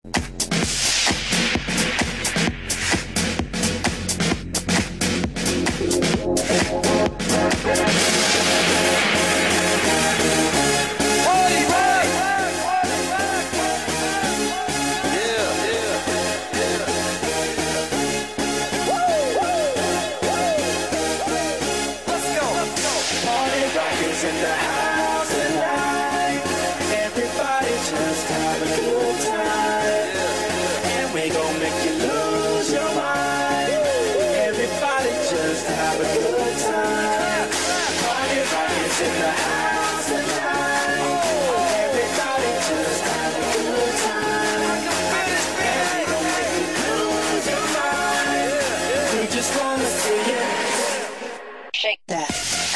In the house tonight, everybody just have a good time, and we gon' make you lose your mind. Everybody just have a good time. Party rockers in the house tonight, everybody just have a good time, and we gon' make you lose your mind. We just wanna see you shake that.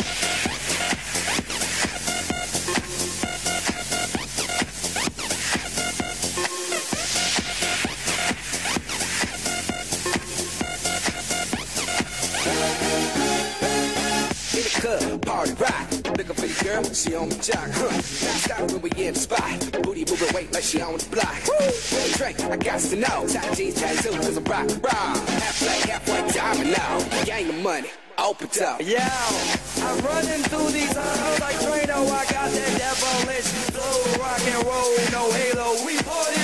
Party rock, looking for your girl, she on the jock, Now stop when we in the spot, booty moving weight like she on the block. Woo, drink, I got to know, tight jeans, tattoo, cause I'm rock, half black, half white, diamond now, gang of money, open up. Yeah, I'm running through these halls like Trano, I got that devilish flow, rock and roll, no halo, we party